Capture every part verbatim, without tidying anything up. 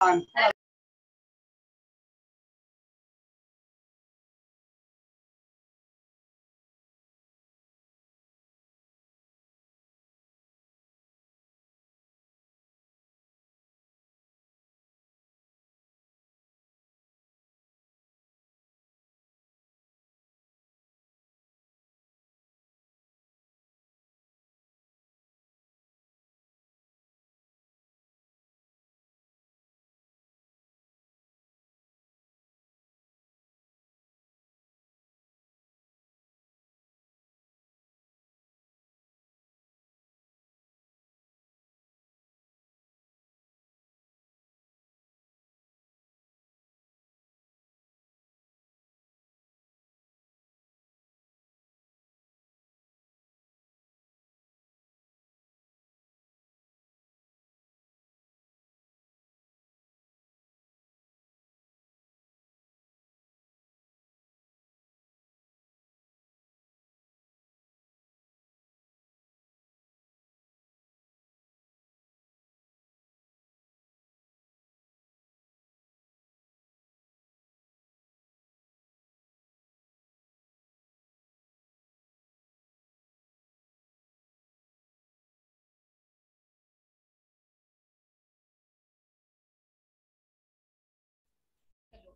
Hello.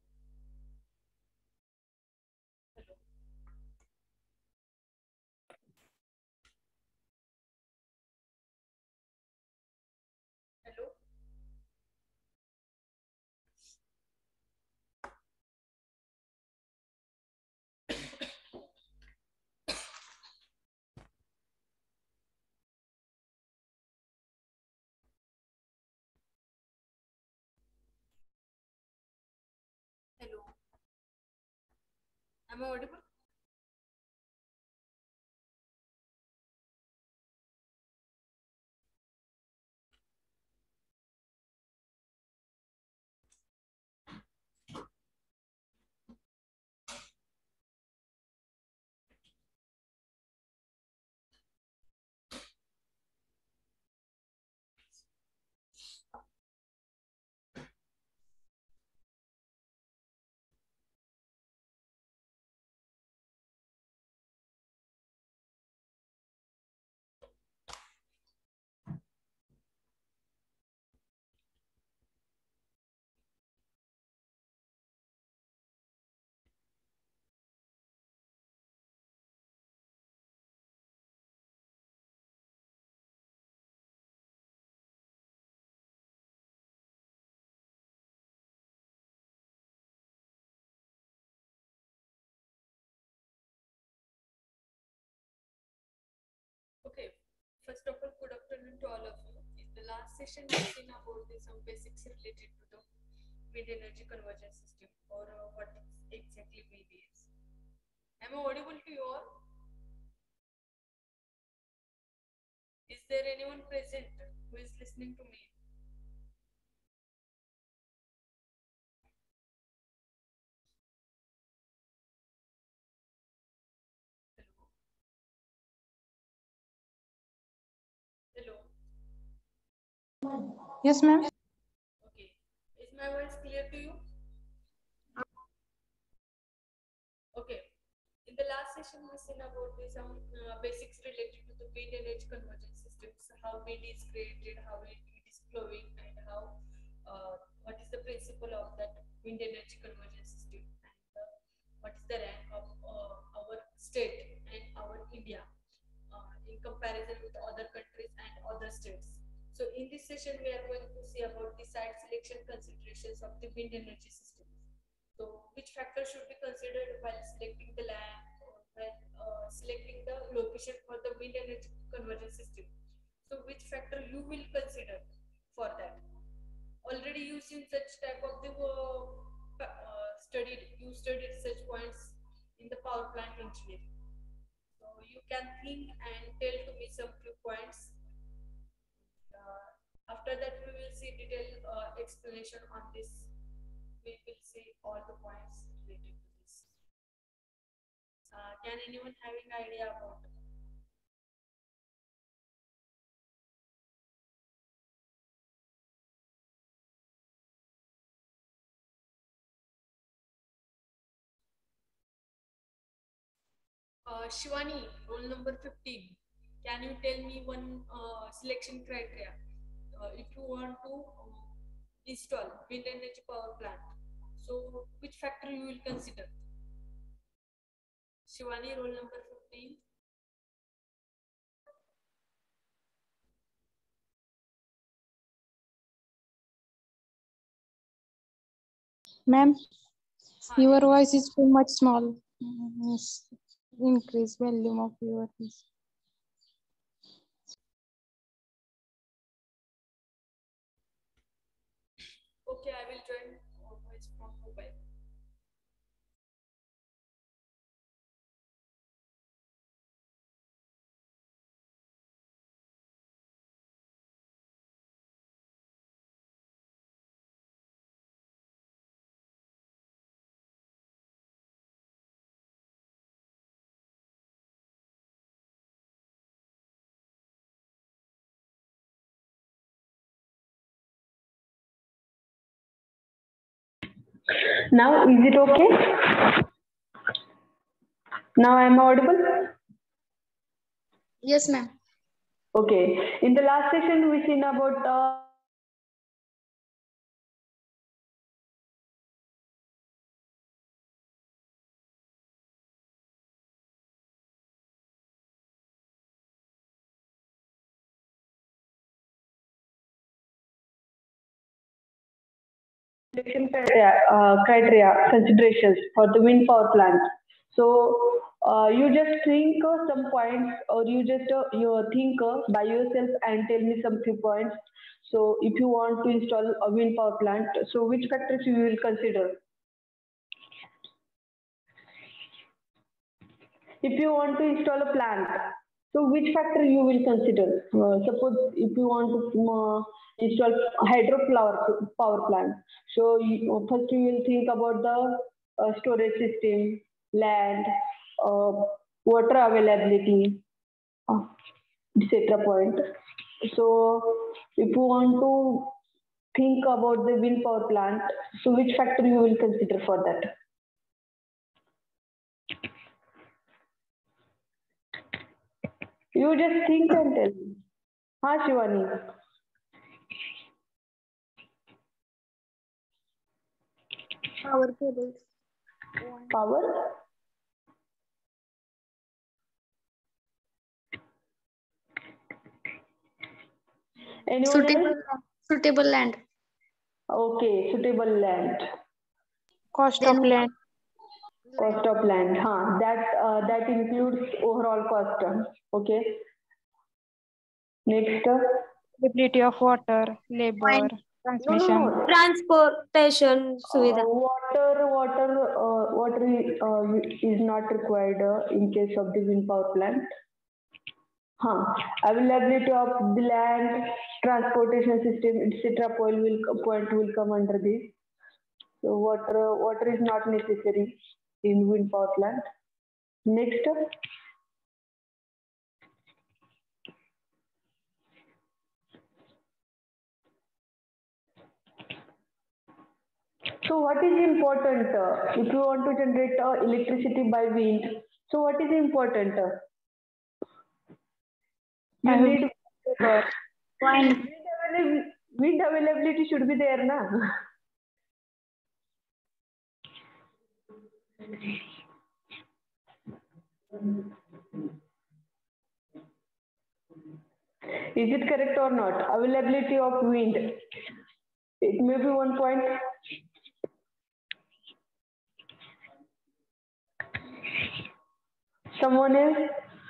Hello. Hello. Hello. Am I audible? Okay. First of all, good afternoon to all of you. In the last session, we've seen about the, some basics related to the wind energy conversion system, or uh, what exactly wind is. Am I audible to you all? Is there anyone present who is listening to me? Hello? Hello? Yes, ma'am. Okay. Is my voice clear to you? Okay. In the last session, we seen about the some uh, basics related to the wind energy conversion systems, how wind is created, how it, it is flowing, and how uh, what is the principle of that wind energy conversion system, and uh, what is the rank of uh, our state and our India uh, in comparison with other countries and other states. So in this session, we are going to see about the site selection considerations of the wind energy system. So, which factors should be considered while selecting the land or when uh, selecting the location for the wind energy conversion system? So, which factor you will consider for that? Already using such type of the uh, uh, studied, you studied such points in the power plant engineering. So, you can think and tell to me some few points. Uh, After that, we will see detailed uh, explanation on this. We will see all the points related to this. Uh, can anyone having idea about Uh, Shivani, roll number fifteen. Can you tell me one uh, selection criteria uh, if you want to uh, install wind energy power plant? So, which factor you will consider? Shivani, roll number fifteen. Ma'am, Hi. your voice is too much small. Yes. Increase volume of your voice. Okay, I will join uh, voice from mobile. Now, is it okay? Now I am audible? Yes, ma'am. Okay. In the last session, we seen about uh, selection criteria, uh, criteria considerations for the wind power plant. So uh, you just think uh, some points, or you just uh, you think uh, by yourself and tell me some few points. So if you want to install a wind power plant, so which factors you will consider? If you want to install a plant, so which factor you will consider? Uh, suppose if you want to uh, install hydropower power plant, so you, first you will think about the uh, storage system, land, uh, water availability, uh, et cetera. Point. So if you want to think about the wind power plant, so which factor you will consider for that? You just think and tell me. Ha, Shivani. Power cables. Power? Anyone Suitable, else? suitable land. Okay, suitable land. Cost Then of land. cost of land. Huh. That uh, that includes overall cost. Okay. Next. Availability of water, labor, Point. No, no, transmission. no. Transportation Uh, सुविधा. water, water, uh, water is, uh, is not required uh, in case of the wind power plant. Huh. Availability of the land, transportation system, et cetera. Point will point will come under this. So water, water is not necessary in wind power plant. Next. So what is important uh, if you want to generate uh, electricity by wind? So what is important? Uh, you I have need labor. Point. wind, availability, wind availability should be there, na? Is it correct or not? Availability of wind. It may be one point. Someone else?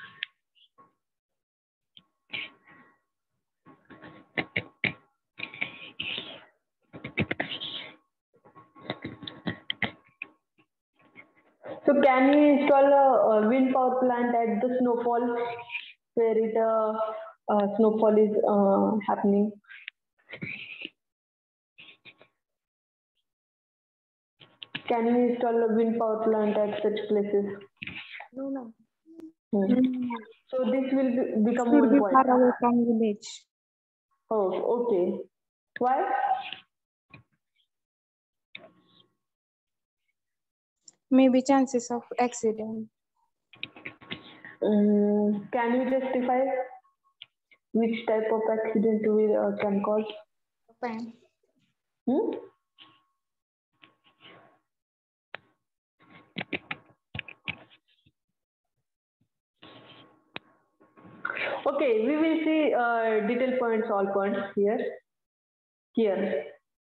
So can you install a, a wind power plant at the snowfall where it uh, uh, snowfall is uh, happening? Can you install a wind power plant at such places? No, no. Hmm. Mm. So this will be, become Should one be point. far away from village. Oh, okay. Why? Maybe chances of accident. Um, can you justify which type of accident we uh, can cause? Fine. Hmm? Okay, we will see uh, detail points, all points here. Here.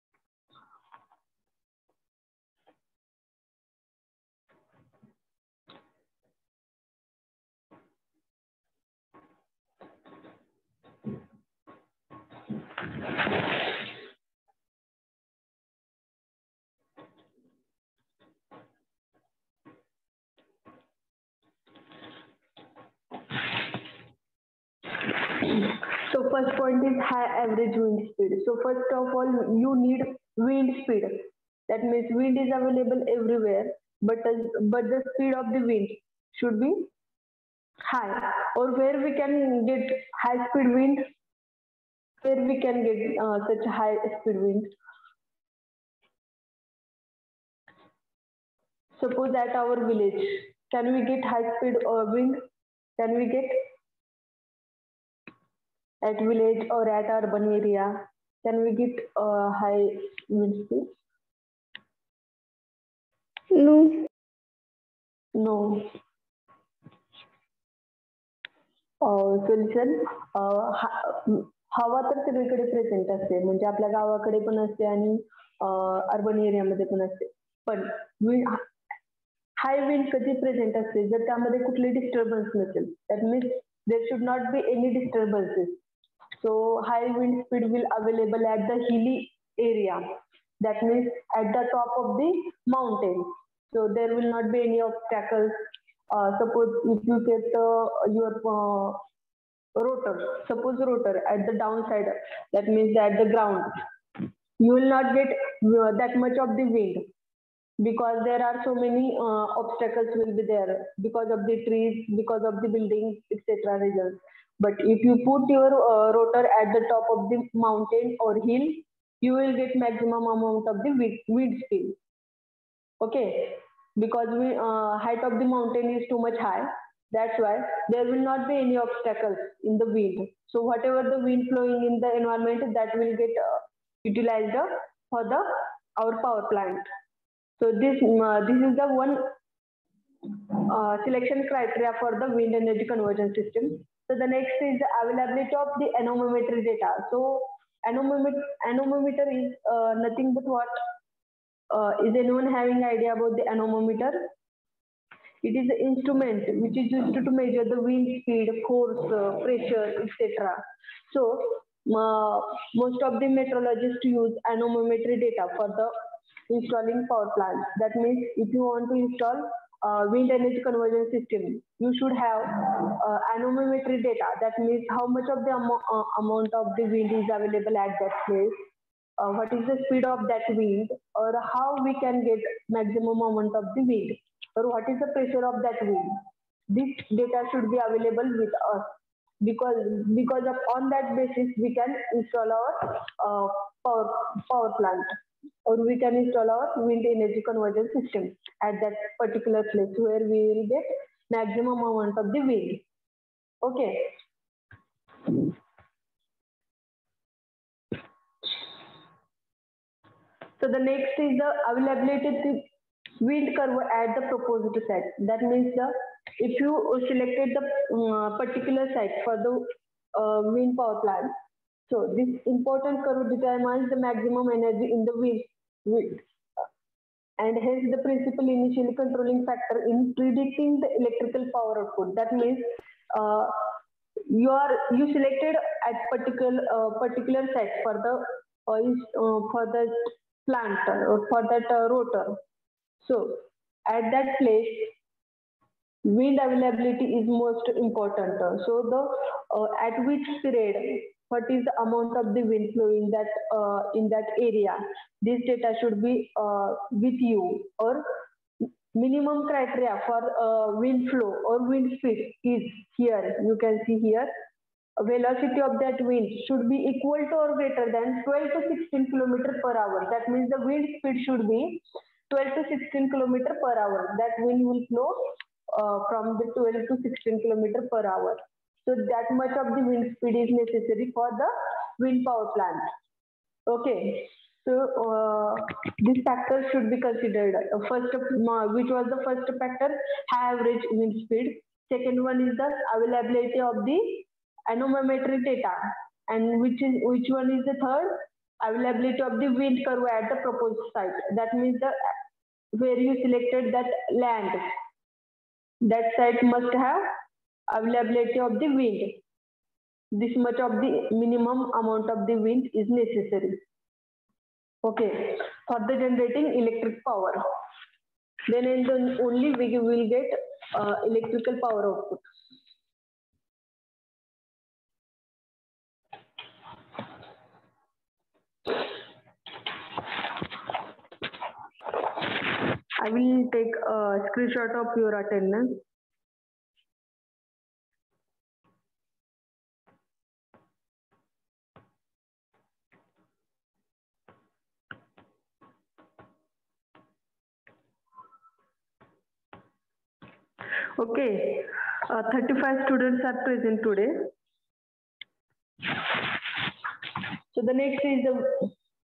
So first point is high average wind speed. So first of all, you need wind speed. That means wind is available everywhere, but the, but the speed of the wind should be high. Or where we can get high speed wind, where we can get uh, such high speed wind. Suppose at our village, can we get high speed uh, wind? Can we get at village or at urban area? Can we get uh, high wind speed? No. No. Solution हवा तर सगळीकडे present असते म्हणजे आपल्या गावाकडे पण असते आणि अर्बन एरियामध्ये पण असते पण हाय विंड कधी प्रेझेंट असते जर त्यामध्ये कुठली डिस्टर्बन्स नसेल that means there should not be any disturbances so high wind speed will available at the hilly area that means at the top of the mountain so there will not be any obstacles. Uh, suppose if you get uh, your uh, rotor, suppose rotor at the downside, that means at the ground, you will not get uh, that much of the wind because there are so many uh, obstacles will be there because of the trees, because of the buildings, et cetera reasons. But if you put your uh, rotor at the top of the mountain or hill, you will get maximum amount of the wind, wind speed. Okay, because we uh, height of the mountain is too much high, that's why there will not be any obstacles in the wind, so whatever the wind flowing in the environment that will get uh, utilized uh, for the our power plant. So this uh, this is the one uh, selection criteria for the wind energy conversion system. So the next is the availability of the anemometer data. So anemometer anemometer is uh, nothing but what. Uh, is anyone having idea about the anemometer? It is the instrument which is used to measure the wind speed, force, uh, pressure, et cetera. So uh, most of the meteorologists use anemometry data for the installing power plants. That means if you want to install uh, wind energy conversion system, you should have uh, anemometry data. That means how much of the amo- uh, amount of the wind is available at that place. Uh, what is the speed of that wind or how we can get maximum amount of the wind or what is the pressure of that wind. This data should be available with us because because of on that basis we can install our uh, power power plant or we can install our wind energy conversion system at that particular place where we will get maximum amount of the wind. Okay. So the next is the availability of wind curve at the proposed site. That means the if you selected the uh, particular site for the uh, wind power plant, so this important curve determines the maximum energy in the wind, wind. And hence the principal initially controlling factor in predicting the electrical power output. That means uh, you are you selected at particular uh, particular site for the uh, uh, for the plant or for that uh, rotor. So at that place, wind availability is most important. So the uh, at which period, what is the amount of the wind flowing that uh, in that area? This data should be uh, with you or minimum criteria for uh, wind flow or wind speed is here. You can see here velocity of that wind should be equal to or greater than twelve to sixteen kilometers per hour. That means the wind speed should be twelve to sixteen kilometers per hour. That wind will flow uh, from the twelve to sixteen kilometer per hour. So that much of the wind speed is necessary for the wind power plant. Okay. So uh, this factor should be considered. Uh, First, of, uh, which was the first factor? High average wind speed. Second one is the availability of the anemometric data. And which is which one is the third? Availability of the wind curve at the proposed site. That means the where you selected that land, that site must have availability of the wind. This much of the minimum amount of the wind is necessary. Okay, for the generating electric power. Then and then only we will get uh, electrical power output. I will take a screenshot of your attendance. Okay, uh, thirty-five students are present today. So the next is the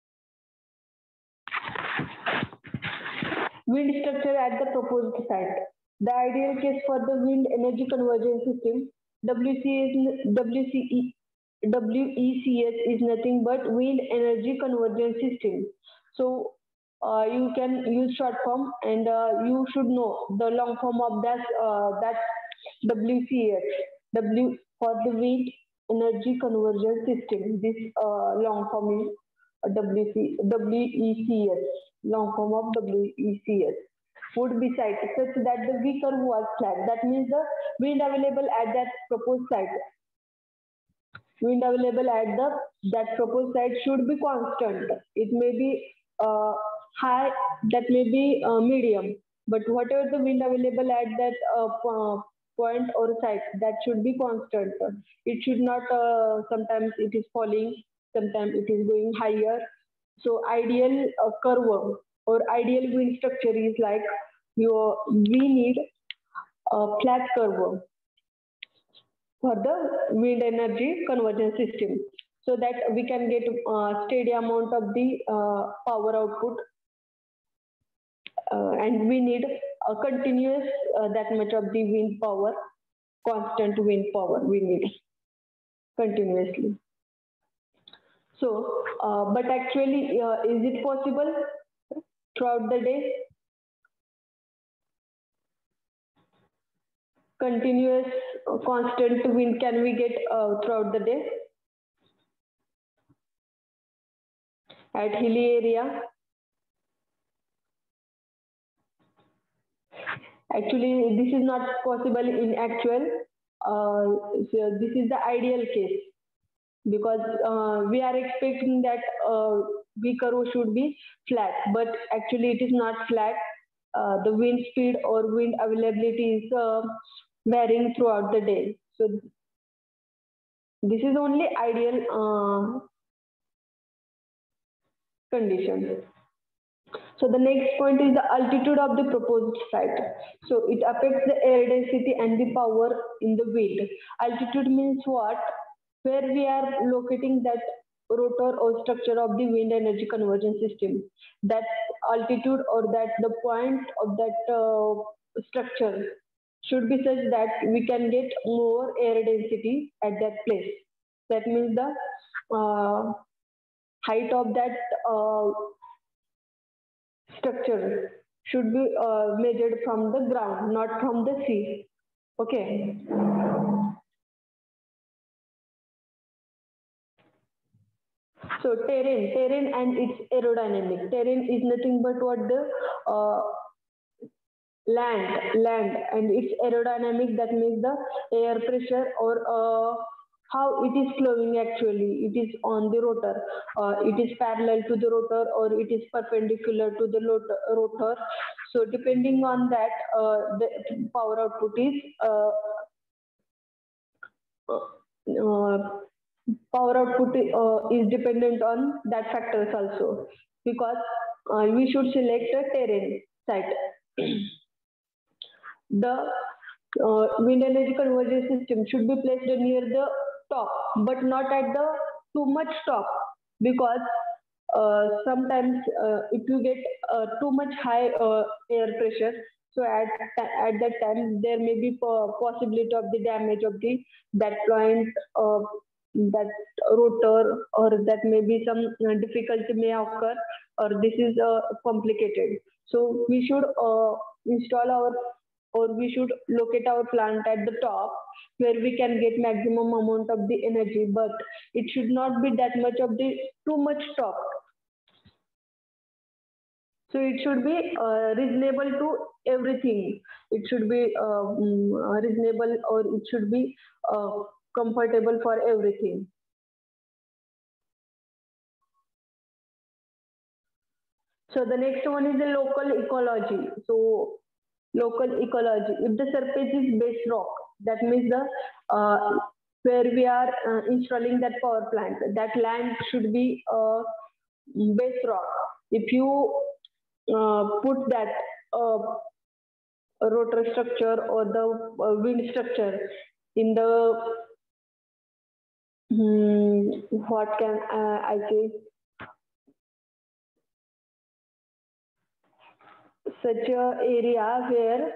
wind structure at the proposed site. The ideal case for the wind energy conversion system, W C is, W C E, W E C S is nothing but wind energy conversion system. So uh, you can use short form, and uh, you should know the long form of that, uh, that W C S, W for the wind energy conversion system. This uh, long form is W C, W E C S, long form of W E C S, would be site such that the V curve was flat. That means the wind available at that proposed site, wind available at the that proposed site should be constant. It may be uh, high, that may be uh, medium, but whatever the wind available at that uh, point or site, that should be constant. It should not, uh, sometimes it is falling, sometimes it is going higher. So ideal uh, curve or ideal wind structure is like your, we need a flat curve for the wind energy conversion system, so that we can get uh, steady amount of the uh, power output, uh, and we need a continuous uh, that much of the wind power, constant wind power we need continuously. So, uh, but actually, uh, is it possible throughout the day? Continuous, uh, constant wind can we get uh, throughout the day at hilly area? Actually, this is not possible in actual. Uh, so this is the ideal case, because uh, we are expecting that uh, V curve should be flat, but actually it is not flat. Uh, the wind speed or wind availability is uh, varying throughout the day. So this is only ideal uh, condition. So the next point is the altitude of the proposed site. So it affects the air density and the power in the wind. Altitude means what? Where we are locating that rotor or structure of the wind energy conversion system. That altitude or that the point of that uh, structure should be such that we can get more air density at that place. That means the uh, height of that uh, structure should be uh, measured from the ground, not from the sea. Okay. So terrain, terrain and its aerodynamic. Terrain is nothing but what the uh, land, land and its aerodynamic. That means the air pressure or uh, how it is flowing actually. It is on the rotor. Uh, it is parallel to the rotor or it is perpendicular to the rotor. So depending on that, uh, the power output is uh, uh, power output uh, is dependent on that factors also, because uh, we should select a terrain site. the uh, wind energy conversion system should be placed near the top, but not at the too much top, because uh, sometimes uh, if you get uh, too much high uh, air pressure, so at at that time there may be po- possibility of the damage of the that point, uh, that rotor, or that may be some uh, difficulty may occur, or this is uh, complicated. So we should uh, install our, or we should locate our plant at the top where we can get maximum amount of the energy, but it should not be that much of the too much top. So it should be uh, reasonable to everything. It should be uh, mm, reasonable, or it should be uh, comfortable for everything. So the next one is the local ecology. So local ecology. If the surface is base rock, that means the uh, where we are uh, installing that power plant, that land should be uh, base rock. If you uh, put that uh, rotor structure or the uh, wind structure in the hmm, what can uh, I say, such a area where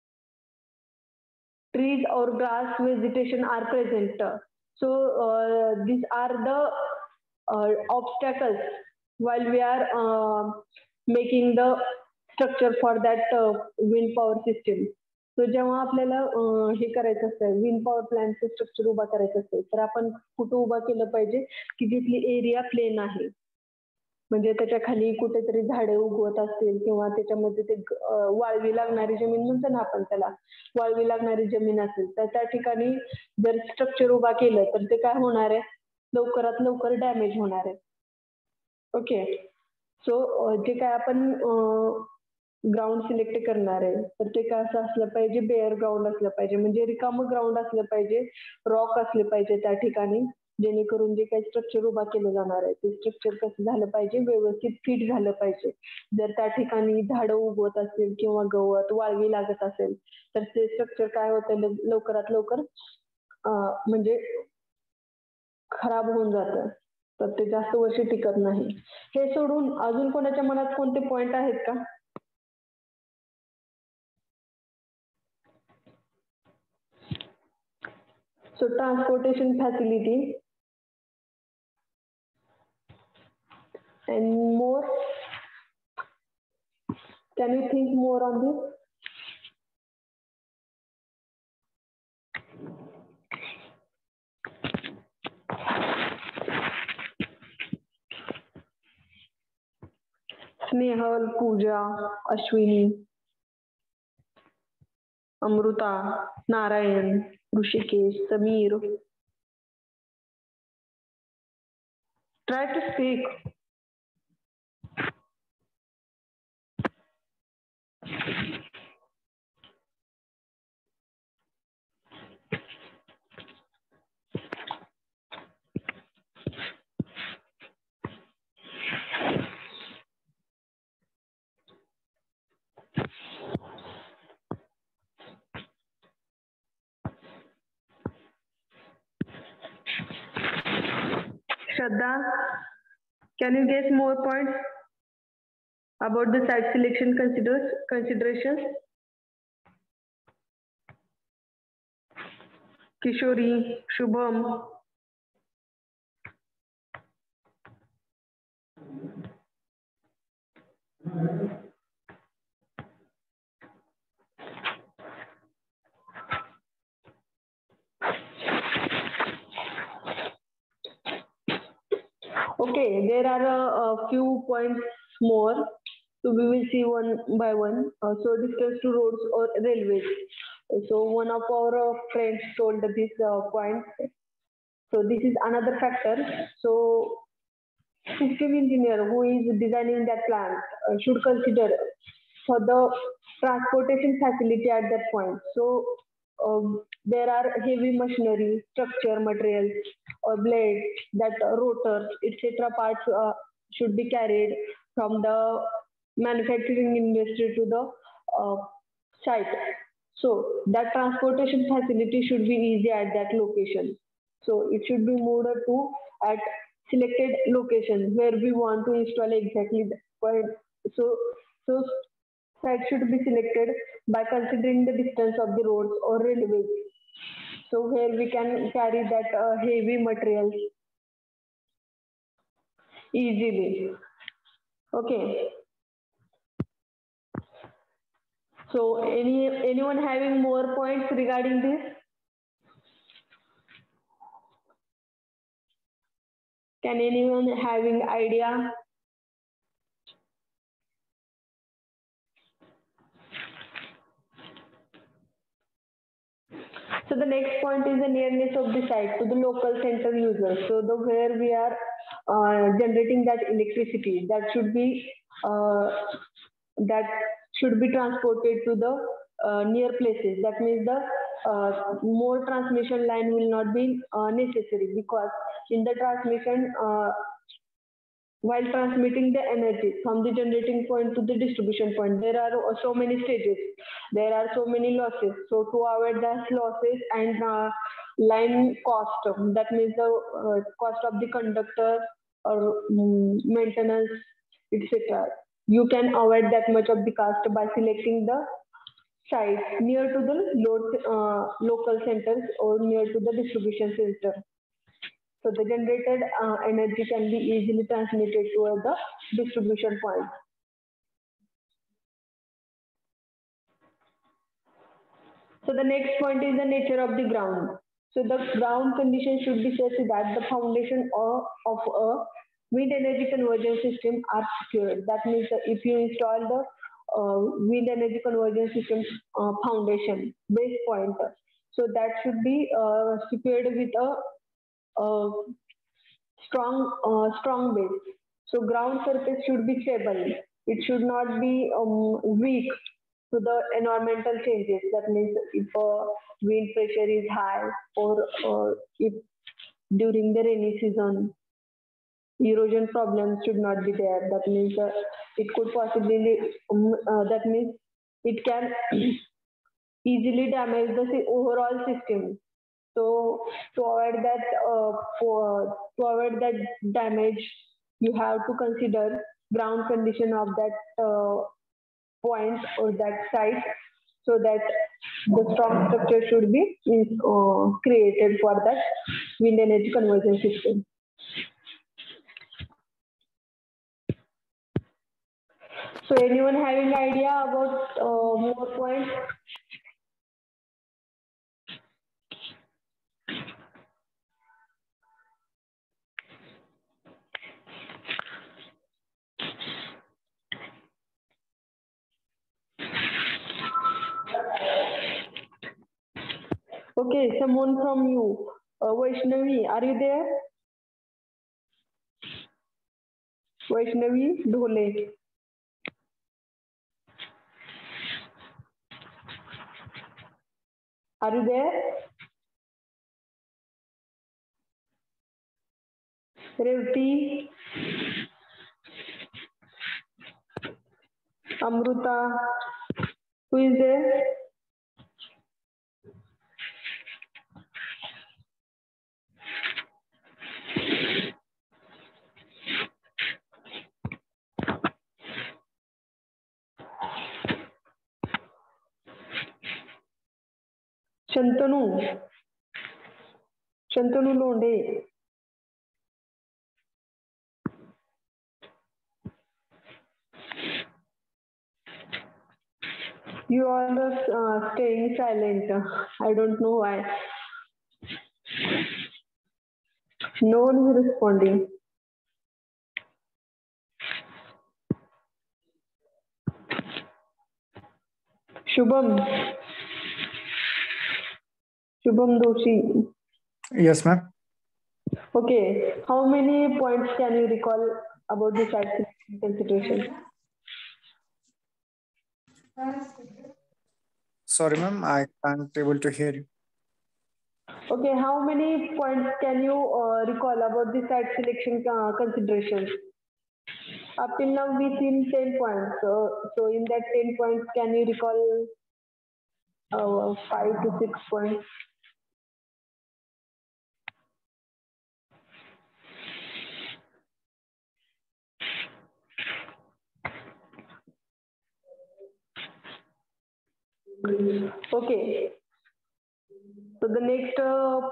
trees or grass vegetation are present. So uh, these are the uh, obstacles while we are uh, making the structure for that uh, wind power system. So जेव्हा आपल्याला अं, हे करायचं असतं wind power प्लॅन्टचं structure उभा करायचं असतं, तर आपण कुठं उभा केलं पाहिजे की जिथली एरिया प्लेन आहे, म्हणजे त्याच्या खाली कुठेतरी झाडे उगवत असतील, किंवा त्याच्यामध्ये ते अं, वाळवी लागणारी जमीन म्हणतो ना आपण त्याला, वाळवी लागणारी जमीन असेल तर त्या ठिकाणी जर स्ट्रक्चर उभा केलं तर ते काय होणार आहे, लवकरात लवकर डॅमेज होणार आहे. ओके. सो जे काय आपण ग्राउंड सिलेक्ट करणार आहे तर ते काय असं असलं पाहिजे, बेअर ग्राउंड असलं पाहिजे, म्हणजे रिकामं ग्राउंड असलं पाहिजे, रॉक असले पाहिजे त्या ठिकाणी, जेणेकरून जे काही स्ट्रक्चर उभा केलं जाणार आहे ते स्ट्रक्चर कसं झालं पाहिजे, व्यवस्थित फिट झालं पाहिजे. जर त्या ठिकाणी झाडं उगवत असतील किंवा गवत वाळवी लागत असेल तर ते स्ट्रक्चर काय होतं, लवकरात लवकर म्हणजे खराब होऊन जातं, तर ते जास्त वर्ष टिकत नाही. हे सोडून अजून कोणाच्या मनात कोणते पॉइंट आहेत का? So transportation facility and more. Can you think more on this? Snehal, Pooja, Ashwini, Amruta, Narayan, Rushikesh, Sameer. Try to speak. Shraddha, can you guess more points about the site selection considers considerations? Kishori, Shubham. Okay, there are a, a few points more. So we will see one by one. Uh, so distance to roads or railways. So one of our uh, friends told this uh, point. So this is another factor. So system engineer who is designing that plant uh, should consider for the transportation facility at that point. So um, there are heavy machinery, structure materials, or blades, that uh, rotors, et cetera parts uh, should be carried from the manufacturing industry to the uh, site. So that transportation facility should be easy at that location. So it should be moved to at selected location where we want to install exactly that point. So so site should be selected by considering the distance of the roads or railways. So where we can carry that uh, heavy materials easily. Okay. So any anyone having more points regarding this? Can anyone having idea? So the next point is the nearness of the site to the local center users. So the where we are uh, generating that electricity, that should be uh, that should be transported to the uh, near places. That means the uh, more transmission line will not be uh, necessary, because in the transmission uh, while transmitting the energy from the generating point to the distribution point, there are so many stages, there are so many losses. So to avoid those losses and uh, line cost, that means the uh, cost of the conductor or mm, maintenance, etc., you can avoid that much of the cost by selecting the sites near to the load, uh, local centers or near to the distribution center. So the generated uh, energy can be easily transmitted toward the distribution point. So the next point is the nature of the ground. So the ground condition should be such that the foundation of, of a wind energy conversion system are secured. That means that if you install the uh, wind energy conversion system uh, foundation base point, so that should be uh, secured with a uh, strong uh, strong base. So ground surface should be stable. It should not be um, weak to the environmental changes. That means if uh, wind pressure is high, or uh, if during the rainy season, erosion problems should not be there. That means uh, it could possibly um, uh, that means it can easily damage the sy- overall system. So to avoid that, uh, for, to avoid that damage, you have to consider ground condition of that uh, point or that site, so that the strong structure should be uh, created for that wind energy conversion system. So anyone having idea about uh, more points? Okay, someone from you. Uh, Vaishnavi, are you there? Vaishnavi Dhole. Are you there? Revti, Amruta, who is there? Shantanu, Shantanu Londe. You all are uh, staying silent. I don't know why. No one is responding. Shubham, Shubham Doshi. Yes, ma'am. Okay, how many points can you recall about the site consideration? Sorry, ma'am. I can't able to hear you. Okay, how many points can you uh, recall about the site selection uh, considerations? Up till now, we seen ten points. So, so in that ten points, can you recall uh, five to six points. Okay. So the next uh,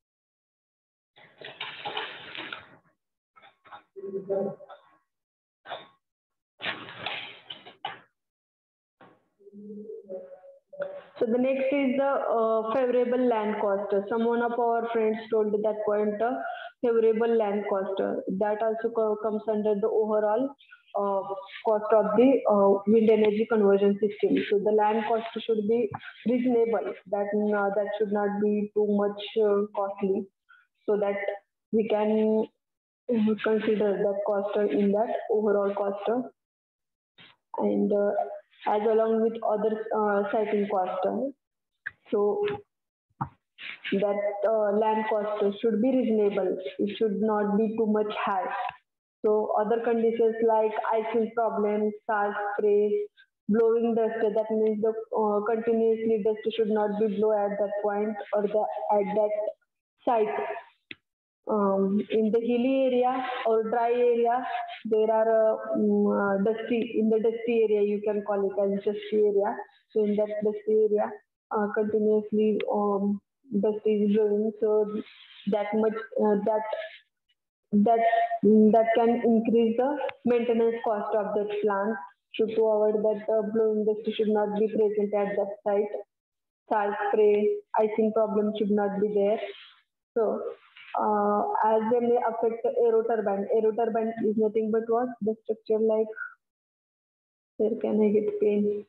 so the next is the uh, favorable land cost. Someone of our friends told that point, uh, favorable land cost. That also co- comes under the overall uh, cost of the uh, wind energy conversion system. So the land cost should be reasonable. That uh, that should not be too much uh, costly, so that we can uh, consider that cost in that overall cost, uh, and uh, as along with other uh, siting cost. uh, So that uh, land cost should be reasonable. It should not be too much high. So other conditions like icing problems, salt spray, blowing dust, that means the uh, continuously dust should not be blow at that point or the at that site. Um, in the hilly area or dry area, there are uh, mm, uh, dusty, in the dusty area, you can call it as dusty area. So in that dusty area, uh, continuously um, dust is blowing, so that much uh, that that mm, that can increase the maintenance cost of that plant. So to avoid that, uh, blowing dust should not be present at that site. Salt spray, icing problem should not be there. So, uh, as they may affect the aeroturbine. Aeroturbine is nothing but what? The structure like, where can I get pain?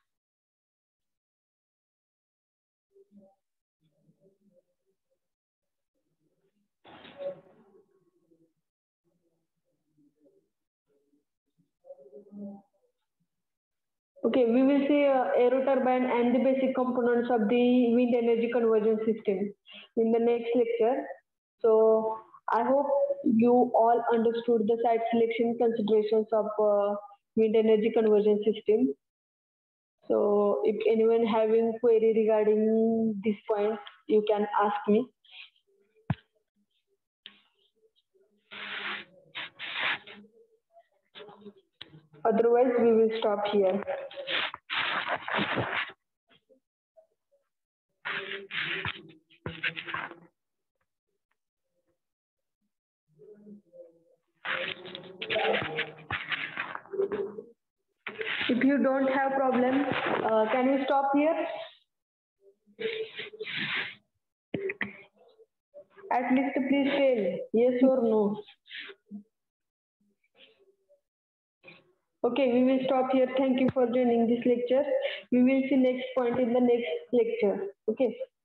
Okay, we will see uh, aeroturbine and the basic components of the wind energy conversion system in the next lecture. So, I hope you all understood the site selection considerations of uh, wind energy conversion system. So if anyone having query regarding this point, you can ask me. Otherwise, we will stop here. If you don't have problem, uh, can we stop here? At least please tell yes or no. Okay, we will stop here. Thank you for joining this lecture. We will see next point in the next lecture. Okay.